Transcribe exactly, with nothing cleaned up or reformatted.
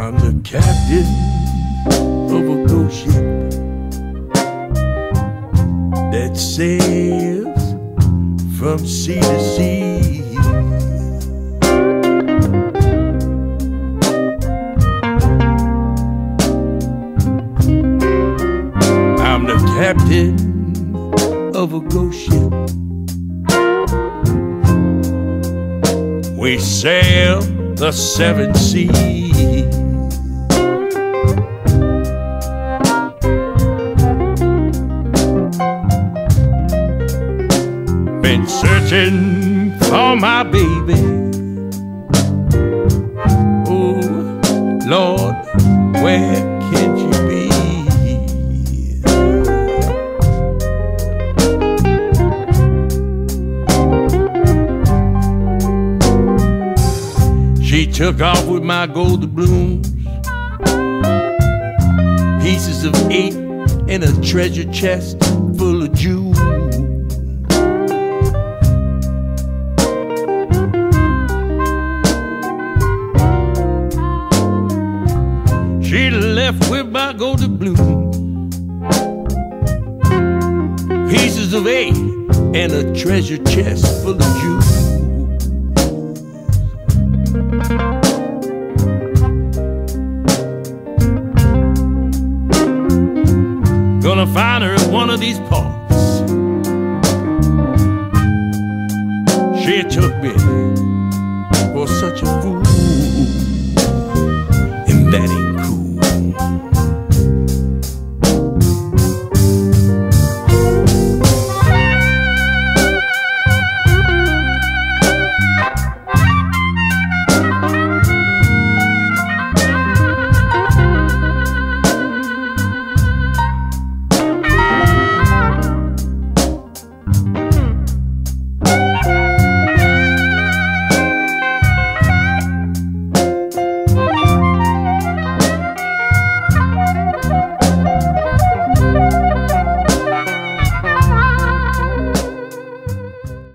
I'm the captain of a ghost ship that sails from sea to sea. I'm the captain of a ghost ship. We sail the seven seas. Been searching for my baby. Oh Lord, where can she be? She took off with my gold doubloons, pieces of eight in a treasure chest full of jewels. She left with my gold doubloons, pieces of eight and a treasure chest full of jewels. Gonna find her in one of these parks,